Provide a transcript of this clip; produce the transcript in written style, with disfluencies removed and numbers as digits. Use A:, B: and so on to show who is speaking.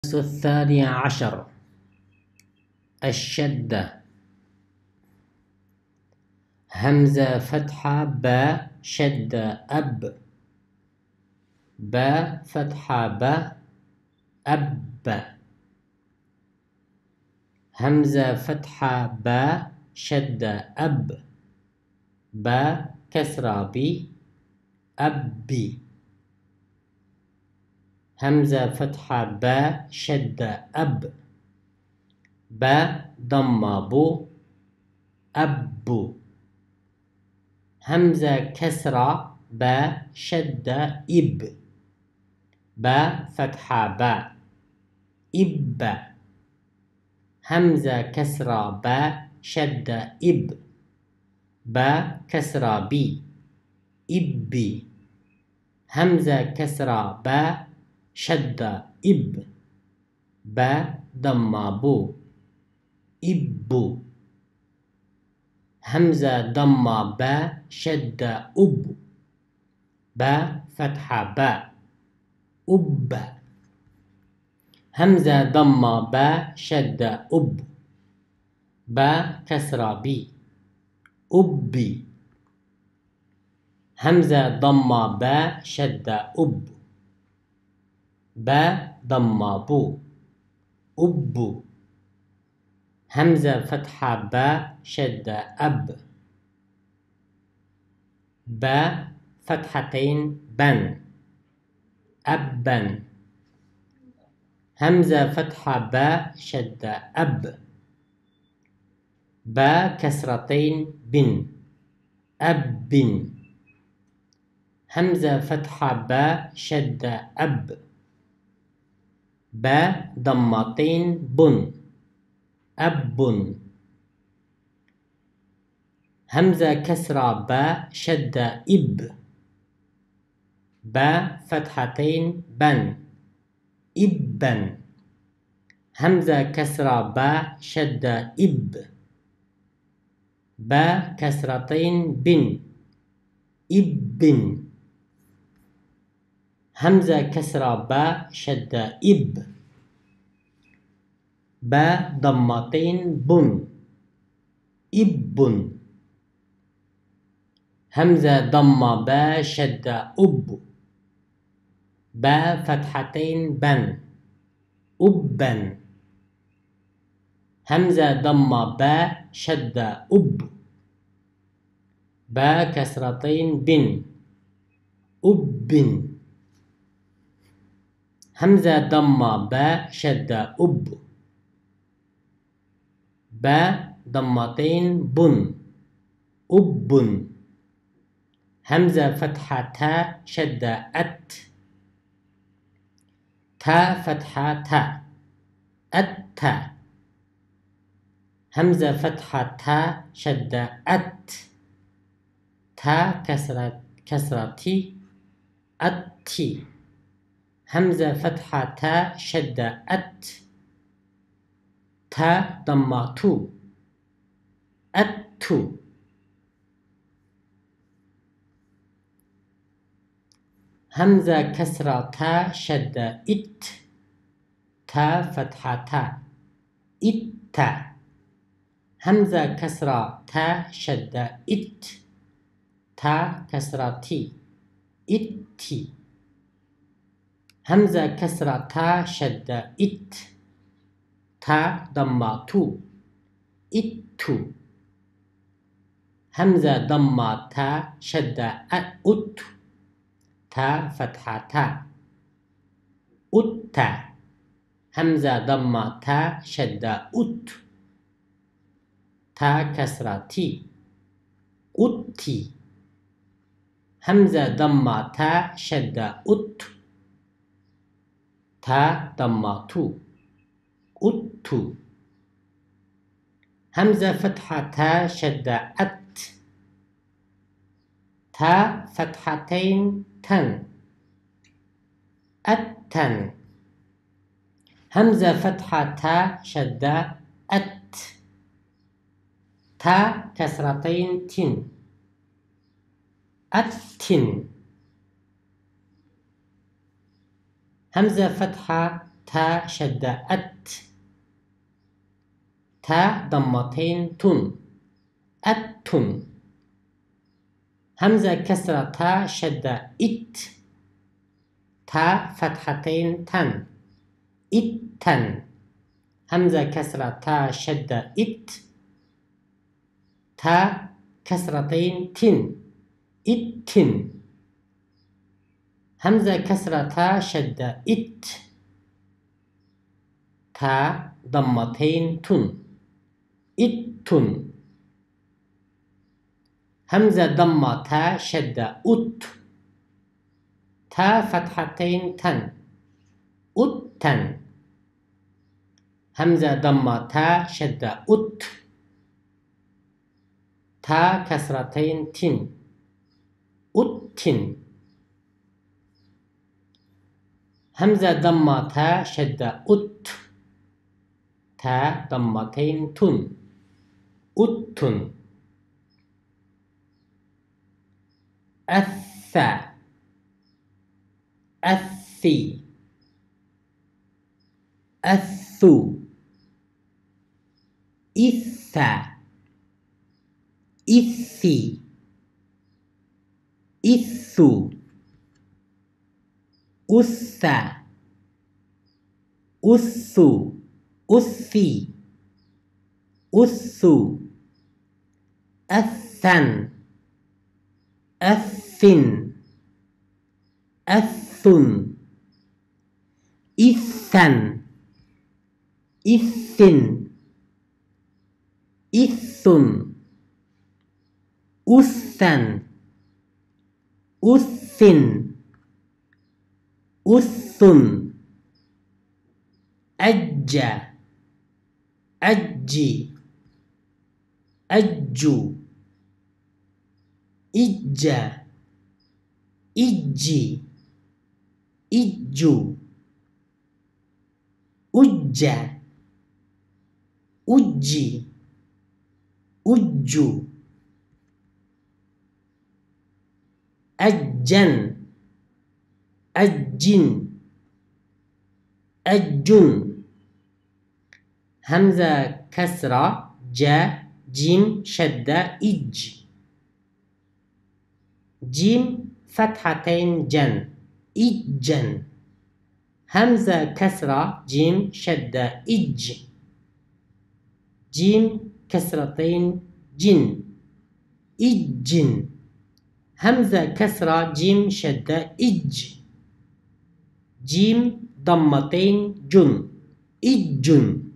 A: الثاني عشر الشدة. همزة فتحة با شدة أب، با فتحة با أب. همزة فتحة با شدة أب، با كسرة بي أبي. همزة فتحة با شدة أب، با ضمة بو أبو. همزة كسرة با شدة إب، با فتحة با إب. همزة كسرة با شدة إب، با كسرة بي إبي. همزة كسرة با شدة إب، با ضمة بو إبو. همزة ضمة با شدة أب، با فتحة با أب. همزة ضمة با شدة أب، با كسرة بي أبي. همزة ضمة با شدة أب، با ضمة بو أبو. همزة فتحة با شدة أب، با فتحتين بن أبا. همزة فتحة با شدة أب، با كسرتين بن أب. همزة فتحة با شدة أب، با ضمتين بن أب. همزة كسرة با شدة إب، با فتحتين بن إبا. همزة كسرة با شدة إب، با كسرتين بن إب. همزة كسرة با شدة إب، با ضمتين بن إب. همزة ضمة با شدة أب، با فتحتين بن أبا. همزة ضمة با شدة أب، با كسرتين بن أب. همزة ضمة با شدة أب، با ضمتين بن أب. همزة فتحة تا شدة أت، تا فتحة تا أت. همزة فتحة تا شدة أت، تا كسرة تي أتي. همزة فتحة تا شدة أت، تا ضمة تو أتو. همزة كسرة تا شدة إت، تا فتحة تا إت. همزة كسرة تا شدة إت، تا كسرة تي إتي. همزة كسرة تا شدة إت، تا ضمة تو إتو. همزة ضمة تا شدة أت، تا فتحة تا أت. همزة ضمة تا شدة أت، تا كسرة تي أتي. همزة ضمة تا شدة أت، تا ضمة تو أتو. همزة فتحة تا شدة أت، تا فتحتين تن أتن. همزة فتحة تا شدة أت، تا كسرتين تن أتن. همزة فتحة تاء شدة أت تاء ضمتين تن أتن همزة كسرة تاء شدة إت تاء فتحتين تن إتن همزة كسرة تاء شدة إت تاء كسرتين تن إتن همزة كسرة تاء شدة إت تاء ضمتين تن إتن همزة ضمة تاء شدة أت تاء فتحتين تن أتن همزة ضمة تاء شدة أت تاء كسرتين تن أتن همزة ضمة تاء شدة أت تاء ضمتين تن أتن أثى أثي أثو إثى إثي إثو أثى أثو أثي أثو أثن أثن أثن إثن إثن إثن أثن أثن أثن أجى أجي أجو إجى إجي إجو أجى أجي أجو أجن أجن أجن همزة كسرة جا جيم شدة إج جيم فتحتين جن إجن همزة كسرة جيم شدة إج جيم كسرتين جن إجن همزة كسرة جيم شدة إج جيم ضمتين جن إجن